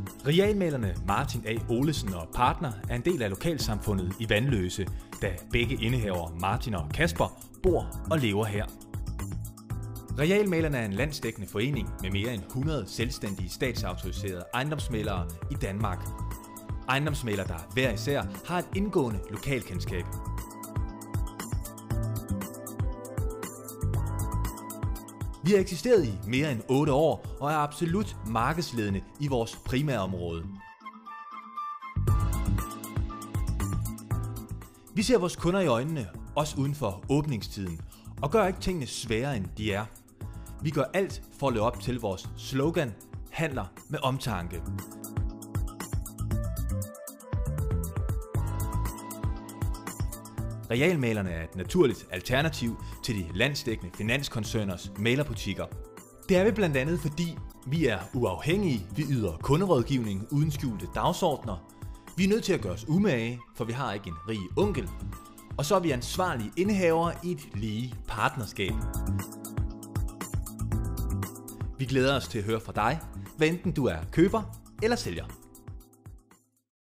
Realmalerne Martin A. Olesen og partner er en del af lokalsamfundet i Vanløse, da begge indehavere Martin og Kasper bor og lever her. Realmalerne er en landsdækkende forening med mere end 100 selvstændige statsautoriserede ejendomsmælere i Danmark. Ejendomsmælere, der hver især har et indgående lokalkendskab. Vi har eksisteret i mere end 8 år og er absolut markedsledende i vores primære område. Vi ser vores kunder i øjnene, også uden for åbningstiden, og gør ikke tingene sværere end de er. Vi gør alt for at leve op til vores slogan, handler med omtanke. Realmalerne er et naturligt alternativ til de landsdækkende finanskoncerners mæglerbutikker. Det er vi blandt andet, fordi vi er uafhængige, vi yder kunderådgivning uden skjulte dagsordner, vi er nødt til at gøre os umage, for vi har ikke en rig onkel, og så er vi ansvarlige indehavere i et lige partnerskab. Vi glæder os til at høre fra dig, hvad enten du er køber eller sælger.